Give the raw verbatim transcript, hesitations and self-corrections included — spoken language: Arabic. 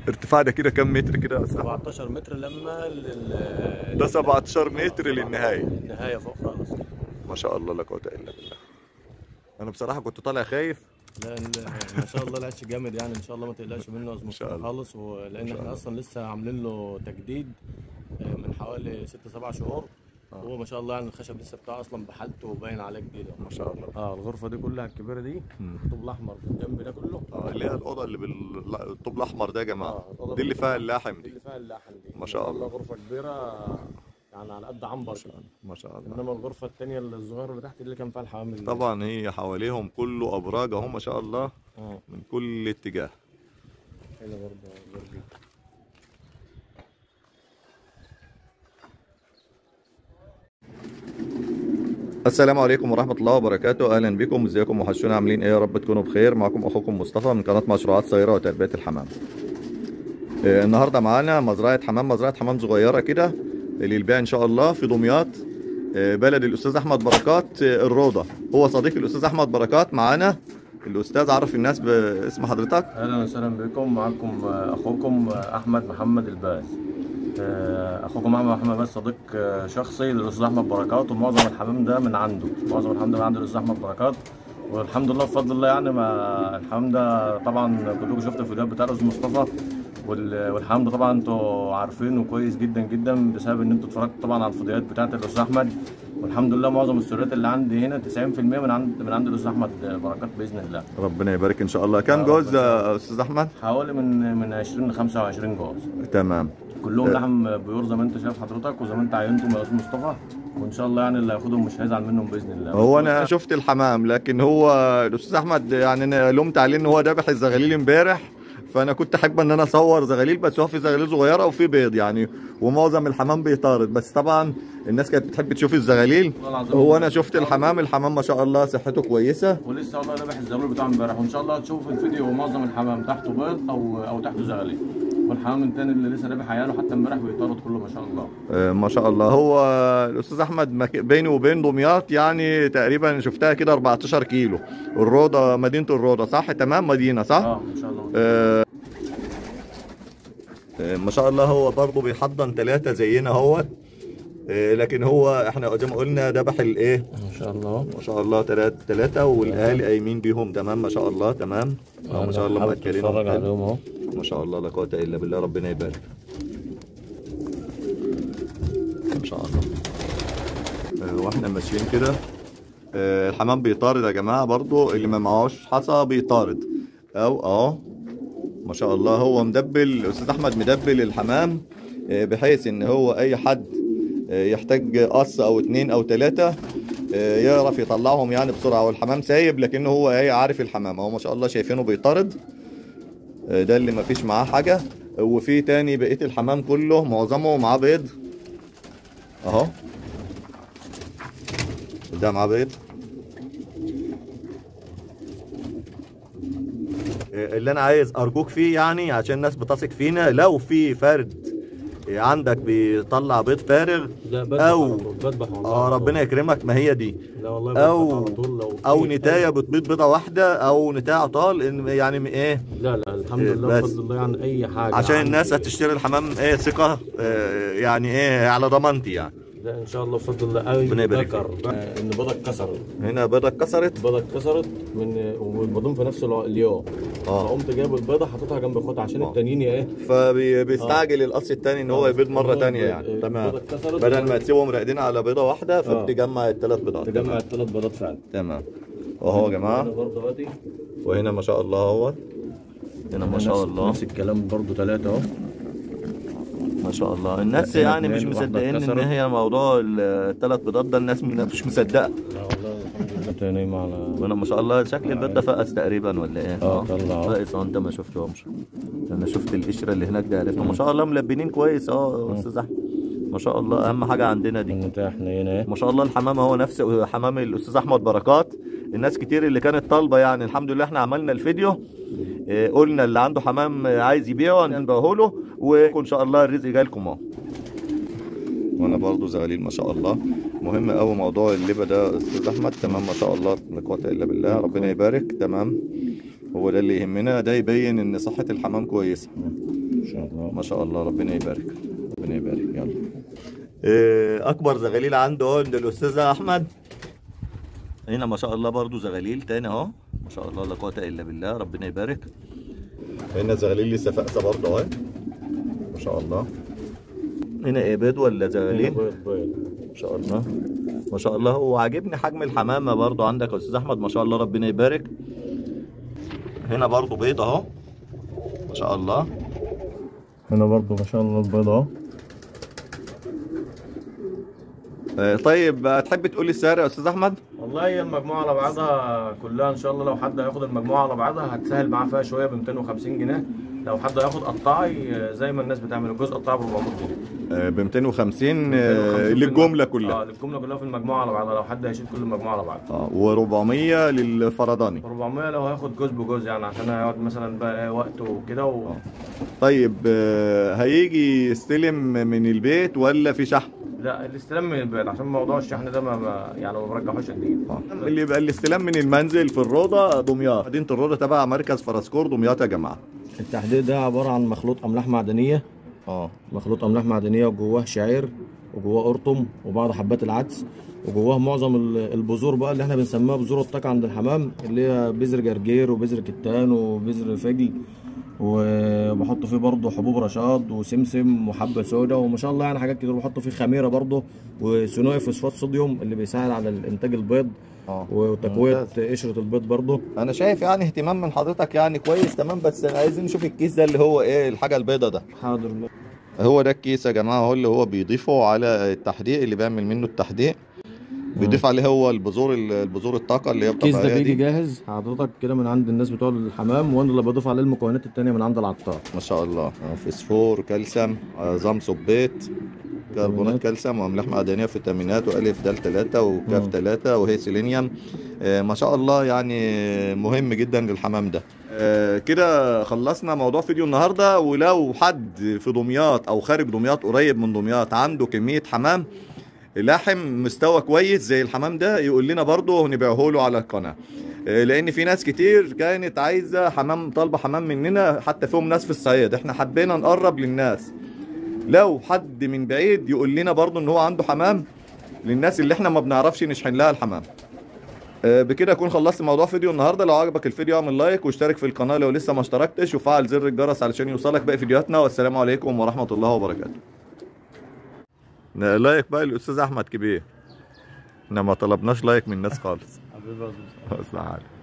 ارتفاع ده كده كم متر كده يا أستاذ؟ سبعتاشر متر لما لل ده سبعتاشر متر للنهايه. النهايه فوق خالص. ما شاء الله لا قوه الا بالله. انا بصراحه كنت طالع خايف. لا ال- ما شاء الله العش جامد يعني، ان شاء الله ما تقلقش منه يا شاء مصطفى الله. خالص، ولان احنا الله. اصلا لسه عاملين له تجديد آه، من حوالي ست سبع شهور. آه. هو ما شاء الله يعني الخشب لسه بتاعه اصلا بحالته باين عليه جديد. ما شاء الله. اه الغرفه دي كلها الكبيره دي مم. الطوب الاحمر في الجنب ده كله. اه اللي هي الاوضه اللي بالطوب الاحمر ده يا جماعه. اه الأوضة دي اللي فيها اللحم دي دي. اللي فيها اللحم دي. ما شاء الله. غرفه كبيره يعني على قد عنبر كده. ما شاء الله. انما الغرفه الثانيه الصغيره اللي تحت دي اللي كان فيها الحمام اللي- طبعا هي حواليهم كله ابراج اهو ما شاء الله اه من كل اتجاه. هنا برضه برج. السلام عليكم ورحمة الله وبركاته، أهلا بكم، ازيكم وحشونا، عاملين ايه؟ يا رب تكونوا بخير. معكم أخوكم مصطفى من قناة مشروعات صغيرة وتربية الحمام. آه، النهاردة معانا مزرعة حمام، مزرعة حمام صغيرة كده للبيع إن شاء الله في دمياط، آه، بلد الأستاذ أحمد بركات، آه، الروضة. هو صديق الأستاذ أحمد بركات معانا. الأستاذ عرف الناس باسم حضرتك. اهلا وسهلا بكم، معكم اخوكم احمد محمد الباز. اخوكم احمد محمد الباز صديق شخصي للاستاذ احمد بركات، ومعظم الحمام ده من عنده، معظم الحمام ده من عند الاستاذ احمد بركات. والحمد لله بفضل الله يعني ما الحمام ده طبعا كلكم شفتوا الفيديوهات بتاع الاستاذ مصطفى، وال- والحمام ده طبعا انتوا عارفينه كويس جدا جدا بسبب ان انتوا اتفرجتوا طبعا على الفيديوهات بتاعت الاستاذ احمد. والحمد لله معظم السرات اللي عندي هنا تسعين في المية من عند من عند الاستاذ احمد بركات باذن الله. ربنا يبارك إن شاء الله. كم يا جوز رب. يا أستاذ أحمد؟ حوالي من من عشرين ل خمسة وعشرين جوز، تمام. كلهم لحم بيور زي ما انت شايف حضرتك وزي ما انت عينتم يا استاذ مصطفى، وان شاء الله يعني اللي هياخدهم مش هيزعل منهم باذن الله. هو انا شفت الحمام، لكن هو الاستاذ احمد يعني انا لومت عليه ان هو ذبح الزغاليل امبارح، فانا كنت حابه ان انا اصور زغاليل، بس هو في زغاليل صغيره وفي بيض يعني، ومعظم الحمام بيطارد، بس طبعا الناس كانت بتحب تشوف الزغاليل. هو انا شفت الحمام، الحمام ما شاء الله صحته كويسه، ولسه والله ذبح الزغلول بتاعه امبارح، وان شاء الله هتشوف الفيديو معظم الحمام تحته بيض او او تحته زغاليل، والحمام التاني اللي لسه ذابح عياله حتى امبارح بيطارد كله ما شاء الله. آه ما شاء الله. هو الاستاذ احمد مك- بيني وبين دمياط يعني تقريبا شفتها كده أربعتاشر كيلو. الروضه، مدينه الروضه صح؟ تمام، مدينه صح؟ اه ان شاء الله. آه آه، ما شاء الله. هو برضه بيحضن ثلاثة زينا اهوت، آه، لكن هو احنا زي ما قلنا ذبح الايه؟ ما شاء الله. ما شاء الله ثلاثة ثلاثة، والاهالي قايمين بيهم تمام ما شاء الله. تمام. آه، ما شاء الله مأكلين. اتفرج عليهم اهو. ما شاء الله لا قوة الا بالله، ربنا يبارك. ما شاء الله. آه، واحنا ماشيين كده، آه، الحمام بيطارد يا جماعة برضو، اللي ما معهوش حصى بيطارد او اه ما شاء الله. هو مدبل الاستاذ احمد، مدبل الحمام آه، بحيث ان هو اي حد آه، يحتاج قص او اتنين او تلاتة آه، يعرف يطلعهم يعني بسرعة. والحمام سايب لكنه هو ايه عارف الحمام اهو ما شاء الله، شايفينه بيطارد. آه، ده اللي ما فيش معاه حاجة. وفي تاني بقية الحمام كله معظمه معاه بيض اهو، ده معاه بيض. اللي انا عايز ارجوك فيه يعني عشان الناس بتثق فينا، لو في فرد عندك بيطلع بيض فارغ او اه ربنا يكرمك، ما هي دي، لا والله او لو او نتايه بتبيض بيضه واحده او نتايه عطال إن- يعني ايه. لا لا الحمد لله بس. بفضل الله يعني اي حاجه عشان عندي. الناس هتشتري الحمام ايه ثقه، آه، يعني ايه على ضمانتي يعني. لا ان شاء الله بفضل الله اي ربنا يبارك ذكر آه، ان بيضه اتكسرت، هنا بيضه اتكسرت. بيضه اتكسرت من والبيضين في نفس الع- اليوم، اه فقمت جايب البيضه حاططها جنب اخواتها عشان آه. التانيين ايه. فبيستعجل القص التاني ان هو يبيض مره هو تانيه البيض- يعني. البيضة تمام. اتكسرت بدل ما تسيبهم راقدين على بيضه واحده آه. فبتجمع الثلاث بيضات. تجمع تمام. الثلاث بيضات فعلا. تمام. وهو يا هنا جماعه، برضه اهوتي، وهنا ما شاء الله اهوت، هنا ما شاء نفس- الله نفس الكلام برضه ثلاثه اهو. ما شاء الله. الناس هنا يعني مش اتنين، واحدة مصدقين ان اتكسرت. هي موضوع الثلاث بيضات ده، الناس مش مصدقه. لا والله الحمد لله تاني نايمه على وانا ما شاء الله شكل البيض ده فقس تقريبا ولا ايه؟ اه طلع اهو. فقس. اه انت ما شفتهمش، انا شفت القشره اللي هناك ده عرفت. ما شاء الله ملبنين كويس اه يا استاذ احمد، ما شاء الله. اهم حاجه عندنا دي المتاح حنينه ايه. ما شاء الله. الحمام هو نفس حمام الاستاذ احمد بركات. الناس كتير اللي كانت طالبه يعني، الحمد لله احنا عملنا الفيديو، اه قلنا اللي عنده حمام عايز يبيعه هنبيعه له، وان شاء الله الرزق جاي لكم اهو. وانا برضو زغاليل ما شاء الله. مهم قوي موضوع اللبه ده استاذ احمد. تمام ما شاء الله لا قوه الا بالله، ربنا يبارك. تمام. هو ده اللي يهمنا، ده يبين ان صحه الحمام كويسه. ان شاء الله. ما شاء الله، ربنا يبارك، ربنا يبارك. يلا إيه اكبر زغاليل عنده اهو عند الاستاذ احمد. هنا ما شاء الله برضو زغاليل تاني اهو، ما شاء الله لا قوه الا بالله، ربنا يبارك. هنا زغاليل لسه فاقسه برضو اهي ما شاء الله. هنا ايه بيض ولا زغاليل؟ بيض بيض ما شاء الله ما شاء الله. وعاجبني حجم الحمامه برضو عندك يا استاذ احمد، ما شاء الله ربنا يبارك. هنا برضو بيض اهو ما شاء الله. هنا برضو ما شاء الله البيض اهو. طيب تحب تقول لي السعر يا استاذ احمد؟ والله هي المجموعه على بعضها كلها ان شاء الله لو حد هياخد المجموعه على بعضها هتسهل معاه فيها شويه ب ميتين وخمسين جنيه. لو حد هياخد قطاعي زي ما الناس بتعمل الجزء قطاعي ب أربعمية جنيه. ب ميتين وخمسين للجمله كلها. اه للجمله كلها في المجموعه على بعضها لو حد هيشيل كل المجموعه على بعضها. اه و400 للفرداني. أربعمية لو هياخد جزء بجزء يعني عشان هيقعد مثلا بقى وقته وكده و... طيب هيجي يستلم من البيت ولا في شحن؟ لا الاستلام من البيت عشان موضوع الشحن ده ما ما- يعني ما برجحوش قد اللي يبقى الاستلام من المنزل في الروضه دمياط، مدينه الروضه تبع مركز فرسكور دمياط يا جماعه. التحديق ده عباره عن مخلوط املاح معدنيه. اه مخلوط املاح معدنيه وجواه شعير وجواه قرطم وبعض حبات العدس وجواه معظم ال- البذور بقى اللي احنا بنسميها بذور الطاقه عند الحمام، اللي هي بذر جرجير وبذر كتان وبذر فجل، وبحط فيه برضه حبوب رشاد وسمسم وحبه سودا وما شاء الله يعني حاجات كتير. بحط فيه خميره برضه وثنائي فوسفات صوديوم اللي بيساعد على انتاج البيض اه وتقويه ممتاز. قشره البيض برضه. انا شايف يعني اهتمام من حضرتك يعني كويس تمام، بس عايزين نشوف الكيس ده اللي هو ايه الحاجه البيضه ده. حاضر. هو ده الكيس يا جماعه، هو اللي هو بيضيفه على التحديق، اللي بيعمل منه التحديق بيضيف عليه هو البذور البذور الطاقه اللي هي الكيس ده الطبيعيه بيجي دي. جاهز حضرتك كده من عند الناس بتوع الحمام، وانا اللي بضيف عليه المكونات التانية من عند العطار. ما شاء الله. فسفور، كالسيوم، عظام سبيت، كربونات كالسيوم، واملاح معدنيه، فيتامينات، والف د ثلاثة وكاف ثلاثة وهي سيلينيوم. آه ما شاء الله يعني مهم جدا للحمام ده. آه كده خلصنا موضوع فيديو النهارده. ولو حد في دمياط او خارج دمياط قريب من دمياط عنده كميه حمام لاحم مستوى كويس زي الحمام ده يقول لنا برضه ونبيعه له على القناه، لان في ناس كتير كانت عايزه حمام، طالبه حمام مننا، حتى فيهم ناس في الصعيد. احنا حبينا نقرب للناس، لو حد من بعيد يقول لنا برضه ان هو عنده حمام للناس اللي احنا ما بنعرفش نشحن لها الحمام. بكده اكون خلصت موضوع فيديو النهارده. لو عجبك الفيديو اعمل لايك واشترك في القناه لو لسه ما اشتركتش، وفعل زر الجرس علشان يوصلك باقي فيديوهاتنا. والسلام عليكم ورحمه الله وبركاته. لايك بقى الاستاذ احمد كبير، احنا ما طلبناش لايك من الناس خالص. حبيبي بس